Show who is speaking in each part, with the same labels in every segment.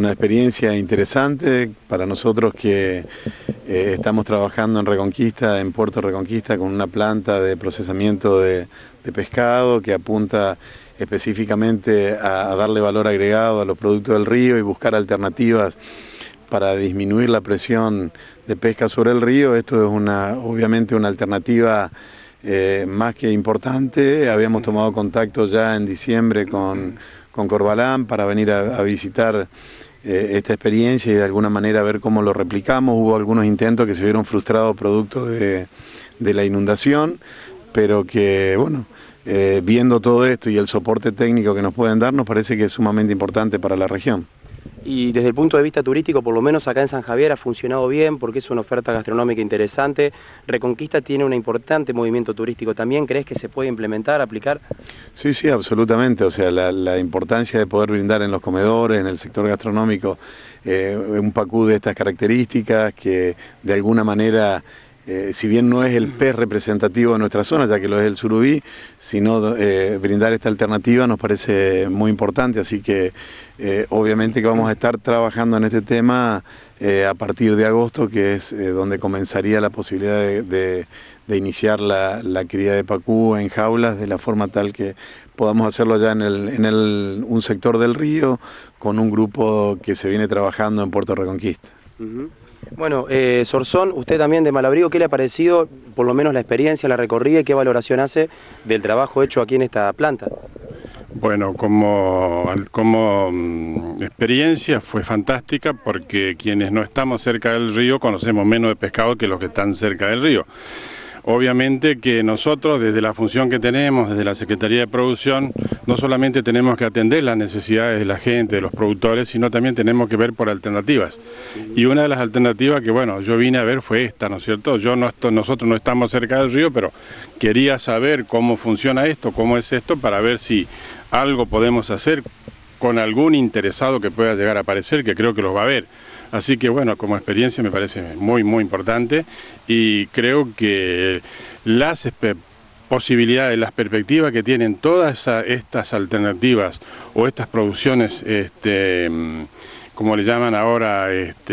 Speaker 1: una experiencia interesante para nosotros que estamos trabajando en Reconquista, en Puerto Reconquista, con una planta de procesamiento de pescado que apunta específicamente a darle valor agregado a los productos del río y buscar alternativas para disminuir la presión de pesca sobre el río. Esto es obviamente una alternativa más que importante. Habíamos tomado contacto ya en diciembre con Corbalán para venir a visitar esta experiencia y de alguna manera ver cómo lo replicamos. Hubo algunos intentos que se vieron frustrados producto de la inundación, pero que bueno, viendo todo esto y el soporte técnico que nos pueden dar, nos parece que es sumamente importante para la región.
Speaker 2: Y desde el punto de vista turístico, por lo menos acá en San Javier ha funcionado bien porque es una oferta gastronómica interesante. Reconquista tiene un importante movimiento turístico también. ¿Crees que se puede implementar, aplicar?
Speaker 1: Sí, sí, absolutamente. O sea, la importancia de poder brindar en los comedores, en el sector gastronómico, un pacú de estas características que de alguna manera... si bien no es el pez representativo de nuestra zona, ya que lo es el surubí, sino brindar esta alternativa nos parece muy importante, así que obviamente que vamos a estar trabajando en este tema a partir de agosto, que es donde comenzaría la posibilidad de iniciar la cría de pacú en jaulas, de la forma tal que podamos hacerlo ya en un sector del río, con un grupo que se viene trabajando en Puerto Reconquista.
Speaker 2: Bueno, Sorzón, usted también de Malabrigo, ¿qué le ha parecido, por lo menos la experiencia, la recorrida y qué valoración hace del trabajo hecho aquí en esta planta?
Speaker 3: Bueno, como experiencia fue fantástica porque quienes no estamos cerca del río conocemos menos de pescado que los que están cerca del río. Obviamente que nosotros, desde la función que tenemos, desde la Secretaría de Producción, no solamente tenemos que atender las necesidades de la gente, de los productores, sino también tenemos que ver por alternativas. Y una de las alternativas que, bueno, yo vine a ver fue esta, ¿no es cierto? Nosotros no estamos cerca del río, pero quería saber cómo funciona esto, cómo es esto, para ver si algo podemos hacer con algún interesado que pueda llegar a aparecer, que creo que los va a haber. Así que bueno, como experiencia me parece muy, muy importante y creo que las posibilidades, las perspectivas que tienen todas estas alternativas o estas producciones, como le llaman ahora,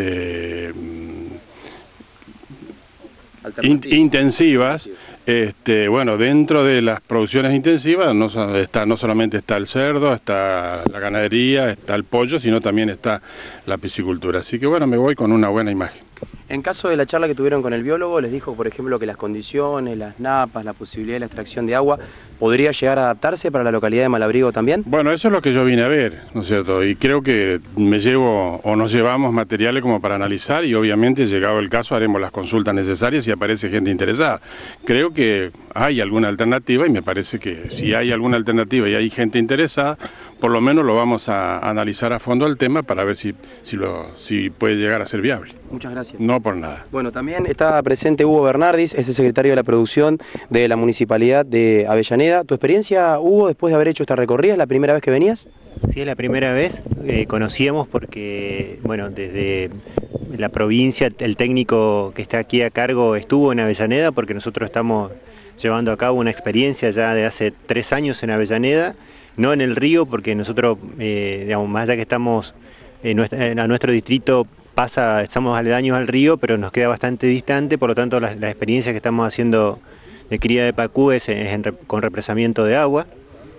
Speaker 3: intensivas, bueno, dentro de las producciones intensivas no solamente está el cerdo, está la ganadería, está el pollo, sino también está la piscicultura. Así que bueno, me voy con una buena imagen.
Speaker 2: En caso de la charla que tuvieron con el biólogo, les dijo, por ejemplo, que las condiciones, las napas, la posibilidad de la extracción de agua, ¿podría llegar a adaptarse para la localidad de Malabrigo también? Bueno,
Speaker 3: eso es lo que yo vine a ver, ¿no es cierto? Y creo que me llevo o nos llevamos materiales como para analizar y obviamente, llegado el caso, haremos las consultas necesarias si aparece gente interesada. Creo que hay alguna alternativa y me parece que si hay alguna alternativa y hay gente interesada, por lo menos lo vamos a analizar a fondo el tema para ver si puede llegar a ser viable.
Speaker 2: Muchas gracias.
Speaker 3: No por nada.
Speaker 2: Bueno, también está presente Hugo Bernardis, es el secretario de la producción de la Municipalidad de Avellaneda. ¿Tu experiencia, Hugo, después de haber hecho esta recorrida, es la primera vez que venías?
Speaker 4: Sí, es la primera vez. Conocíamos porque, bueno, desde la provincia, el técnico que está aquí a cargo estuvo en Avellaneda porque nosotros estamos llevando a cabo una experiencia ya de hace 3 años en Avellaneda, no en el río porque nosotros, digamos, más allá que estamos a nuestro distrito estamos aledaños al río, pero nos queda bastante distante, por lo tanto la experiencia que estamos haciendo de cría de pacú es con represamiento de agua.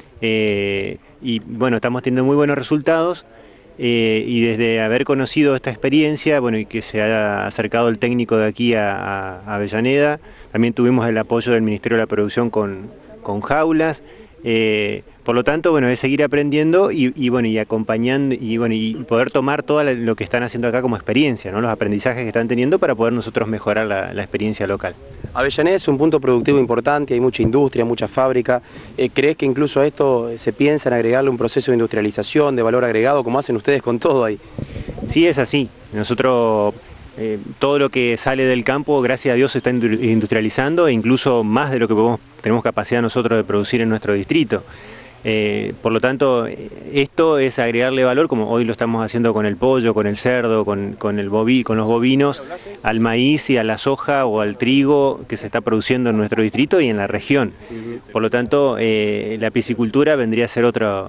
Speaker 4: Y bueno, estamos teniendo muy buenos resultados y desde haber conocido esta experiencia, bueno, y que se haya acercado el técnico de aquí a Avellaneda, también tuvimos el apoyo del Ministerio de la Producción con jaulas. Por lo tanto, bueno, es seguir aprendiendo y acompañando y poder tomar todo lo que están haciendo acá como experiencia, ¿no? Los aprendizajes que están teniendo para poder nosotros mejorar la experiencia local.
Speaker 2: Avellaneda es un punto productivo importante, hay mucha industria, mucha fábrica. ¿Crees que incluso a esto se piensa en agregarle un proceso de industrialización, de valor agregado, como hacen ustedes con todo ahí?
Speaker 4: Sí, es así. Nosotros todo lo que sale del campo, gracias a Dios, se está industrializando e incluso más de lo que tenemos capacidad nosotros de producir en nuestro distrito. Por lo tanto, esto es agregarle valor, como hoy lo estamos haciendo con el pollo, con el cerdo, con los bovinos, al maíz y a la soja o al trigo que se está produciendo en nuestro distrito y en la región. Por lo tanto, la piscicultura vendría a ser otro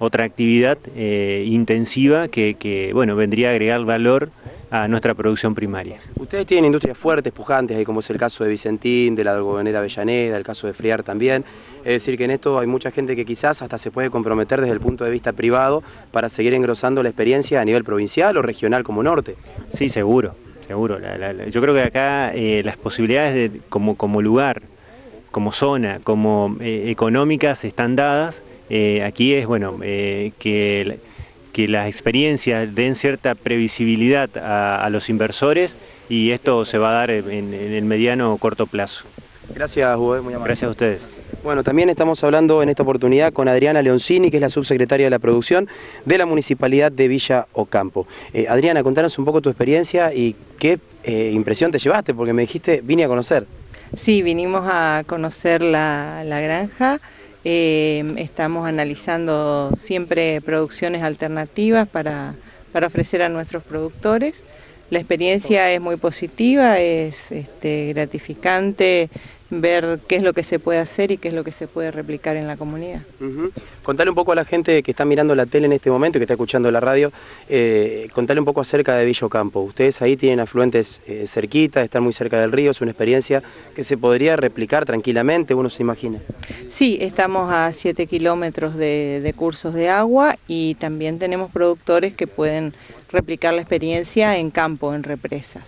Speaker 4: otra actividad intensiva que bueno, vendría a agregar valor a nuestra producción primaria.
Speaker 2: Ustedes tienen industrias fuertes, pujantes, ahí como es el caso de Vicentín, de la algodonera Avellaneda, el caso de Friar también. Es decir, que en esto hay mucha gente que quizás hasta se puede comprometer desde el punto de vista privado para seguir engrosando la experiencia a nivel provincial o regional como norte.
Speaker 4: Sí, seguro, seguro. Yo creo que acá las posibilidades como lugar, como zona, como económicas están dadas. Aquí es bueno que las experiencias den cierta previsibilidad a los inversores y esto se va a dar en el mediano o corto plazo.
Speaker 2: Gracias, Hugo, muy amable.
Speaker 4: Gracias a ustedes.
Speaker 2: Bueno, también estamos hablando en esta oportunidad con Adriana Leoncini, que es la subsecretaria de la producción de la Municipalidad de Villa Ocampo. Adriana, contanos un poco tu experiencia y qué impresión te llevaste, porque me dijiste, vine a conocer.
Speaker 5: Sí, vinimos a conocer la granja. Estamos analizando siempre producciones alternativas para ofrecer a nuestros productores. La experiencia es muy positiva, es gratificante ver qué es lo que se puede hacer y qué es lo que se puede replicar en la comunidad.
Speaker 2: Contale un poco a la gente que está mirando la tele en este momento y que está escuchando la radio, contale un poco acerca de Villa Ocampo. Ustedes ahí tienen afluentes cerquita, están muy cerca del río, es una experiencia que se podría replicar tranquilamente, uno se imagina.
Speaker 5: Sí, estamos a 7 kilómetros de cursos de agua y también tenemos productores que pueden replicar la experiencia en campo, en represas.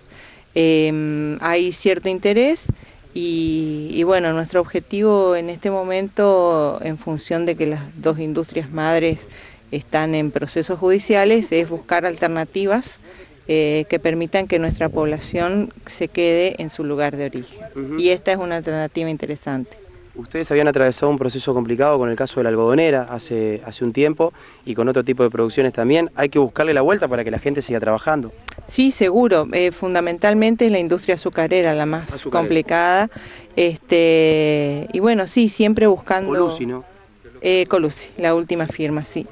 Speaker 5: Hay cierto interés. Y bueno, nuestro objetivo en este momento, en función de que las dos industrias madres están en procesos judiciales, es buscar alternativas que permitan que nuestra población se quede en su lugar de origen. Y esta es una alternativa interesante.
Speaker 2: Ustedes habían atravesado un proceso complicado con el caso de la algodonera hace un tiempo y con otro tipo de producciones también. Hay que buscarle la vuelta para que la gente siga trabajando.
Speaker 5: Sí, seguro. Fundamentalmente es la industria azucarera la más complicada. Y bueno, sí, siempre buscando...
Speaker 2: Colusi, ¿no?
Speaker 5: Colusi, la última firma, sí.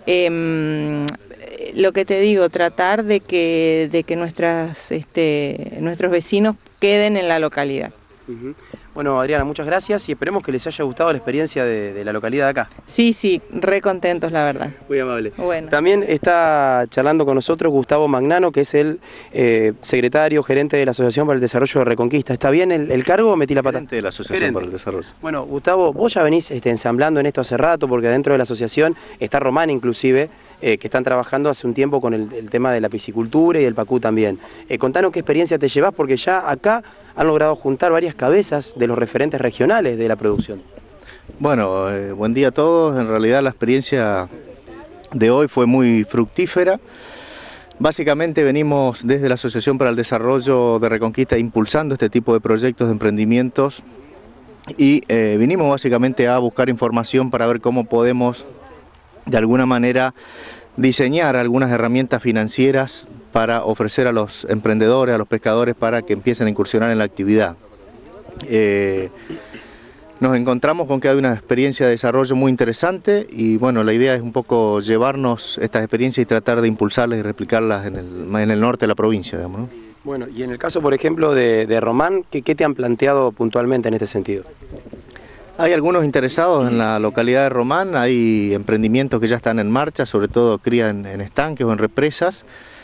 Speaker 5: Lo que te digo, tratar de que nuestros vecinos queden en la localidad.
Speaker 2: Bueno, Adriana, muchas gracias y esperemos que les haya gustado la experiencia de la localidad de acá.
Speaker 5: Sí, sí, re contentos, la verdad.
Speaker 2: Muy amable.
Speaker 5: Bueno.
Speaker 2: También está charlando con nosotros Gustavo Magnano, que es el secretario, gerente de la Asociación para el Desarrollo de Reconquista. ¿Está bien el cargo o metí la pata?
Speaker 6: Gerente de la Asociación para el Desarrollo.
Speaker 2: Bueno, Gustavo, vos ya venís ensamblando en esto hace rato, porque dentro de la asociación está Román inclusive, que están trabajando hace un tiempo con el tema de la piscicultura y el pacú también. Contanos qué experiencia te llevas, porque ya acá han logrado juntar varias cabezas de los referentes regionales de la producción.
Speaker 6: Bueno, buen día a todos. En realidad la experiencia de hoy fue muy fructífera. Básicamente venimos desde la Asociación para el Desarrollo de Reconquista impulsando este tipo de proyectos de emprendimientos y vinimos básicamente a buscar información para ver cómo podemos de alguna manera diseñar algunas herramientas financieras para ofrecer a los emprendedores, a los pescadores, para que empiecen a incursionar en la actividad. Nos encontramos con que hay una experiencia de desarrollo muy interesante y bueno, la idea es un poco llevarnos estas experiencias y tratar de impulsarlas y replicarlas en el norte de la provincia, digamos, ¿no?
Speaker 2: Bueno, y en el caso, por ejemplo, de Román, ¿qué te han planteado puntualmente en este sentido?
Speaker 6: Hay algunos interesados en la localidad de Román, hay emprendimientos que ya están en marcha, sobre todo cría en estanques o en represas.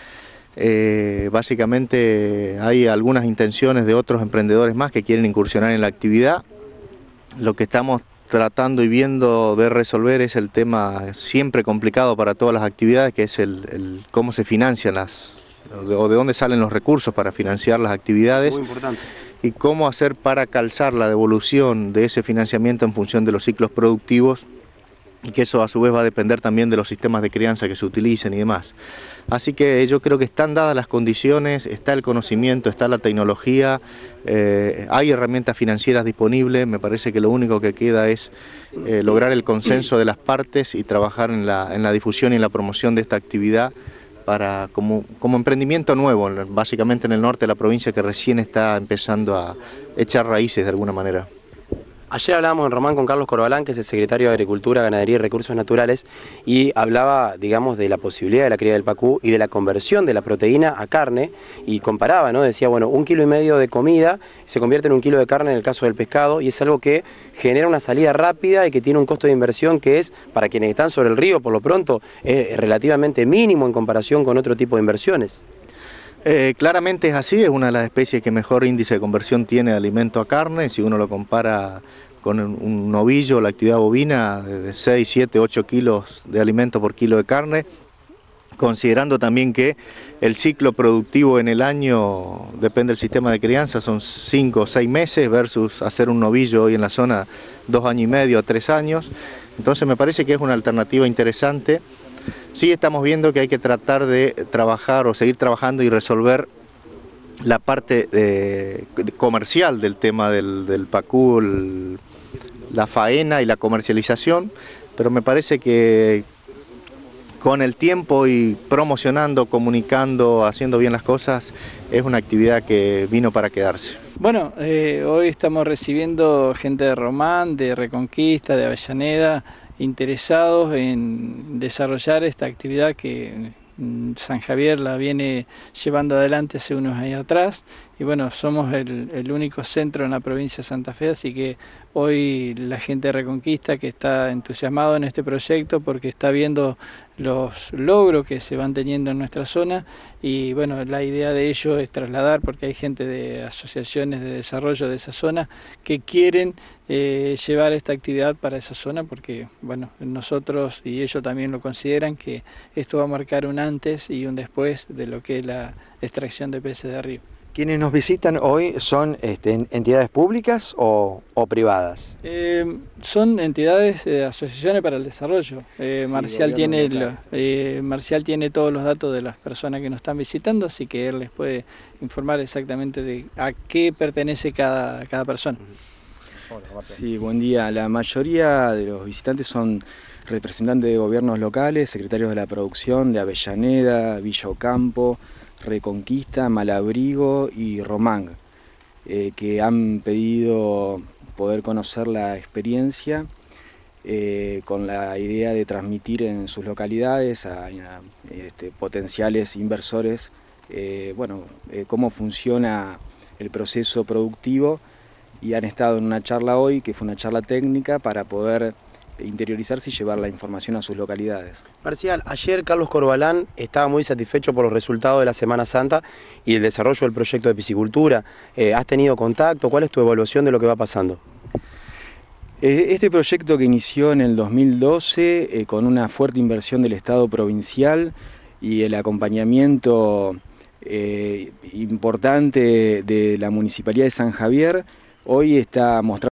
Speaker 6: Básicamente hay algunas intenciones de otros emprendedores más que quieren incursionar en la actividad. Lo que estamos tratando y viendo de resolver es el tema siempre complicado para todas las actividades, que es el cómo se financian o de dónde salen los recursos para financiar las actividades.
Speaker 2: Muy importante.
Speaker 6: Y cómo hacer para calzar la devolución de ese financiamiento en función de los ciclos productivos y que eso a su vez va a depender también de los sistemas de crianza que se utilicen y demás. Así que yo creo que están dadas las condiciones, está el conocimiento, está la tecnología, hay herramientas financieras disponibles, me parece que lo único que queda es lograr el consenso de las partes y trabajar en la difusión y en la promoción de esta actividad para como emprendimiento nuevo, básicamente en el norte de la provincia que recién está empezando a echar raíces de alguna manera.
Speaker 2: Ayer hablábamos en Román con Carlos Corbalán, que es el secretario de Agricultura, Ganadería y Recursos Naturales, y hablaba, digamos, de la posibilidad de la cría del pacú y de la conversión de la proteína a carne, y comparaba, ¿no? Decía, bueno, 1,5 kilos de comida se convierte en 1 kilo de carne en el caso del pescado, y es algo que genera una salida rápida y que tiene un costo de inversión que es, para quienes están sobre el río, por lo pronto, es relativamente mínimo en comparación con otro tipo de inversiones.
Speaker 6: Claramente es así, es una de las especies que mejor índice de conversión tiene de alimento a carne. Si uno lo compara con un novillo, la actividad bovina, de 6, 7, 8 kilos de alimento por kilo de carne, considerando también que el ciclo productivo en el año, depende del sistema de crianza, son 5 o 6 meses versus hacer un novillo hoy en la zona 2 años y medio a 3 años. Entonces me parece que es una alternativa interesante. Sí estamos viendo que hay que tratar de trabajar o seguir trabajando y resolver la parte comercial del tema del pacú, la faena y la comercialización, pero me parece que con el tiempo y promocionando, comunicando, haciendo bien las cosas, es una actividad que vino para quedarse.
Speaker 7: Bueno, hoy estamos recibiendo gente de Román, de Reconquista, de Avellaneda, interesados en desarrollar esta actividad que San Javier la viene llevando adelante hace unos años atrás, y bueno, somos el único centro en la provincia de Santa Fe, así que hoy la gente de Reconquista que está entusiasmado en este proyecto porque está viendo los logros que se van teniendo en nuestra zona, y bueno, la idea de ello es trasladar, porque hay gente de asociaciones de desarrollo de esa zona que quieren llevar esta actividad para esa zona, porque bueno, nosotros y ellos también lo consideran que esto va a marcar un antes y un después de lo que es la extracción de peces de río.
Speaker 8: ¿Quienes nos visitan hoy son entidades públicas o privadas?
Speaker 7: Son entidades, asociaciones para el desarrollo.
Speaker 8: Sí,
Speaker 7: Marcial tiene todos los datos de las personas que nos están visitando, así que él les puede informar exactamente de a qué pertenece cada persona.
Speaker 9: Sí, buen día. La mayoría de los visitantes son representantes de gobiernos locales, secretarios de la producción de Avellaneda, Villa Ocampo, Reconquista, Malabrigo y Román, que han pedido poder conocer la experiencia con la idea de transmitir en sus localidades a potenciales inversores cómo funciona el proceso productivo, y han estado en una charla hoy, que fue una charla técnica, para poder interiorizarse y llevar la información a sus localidades.
Speaker 2: Marcial, ayer Carlos Corbalán estaba muy satisfecho por los resultados de la Semana Santa y el desarrollo del proyecto de piscicultura. ¿Has tenido contacto? ¿Cuál es tu evaluación de lo que va pasando?
Speaker 9: Este proyecto, que inició en el 2012 con una fuerte inversión del Estado provincial y el acompañamiento importante de la Municipalidad de San Javier, hoy está mostrando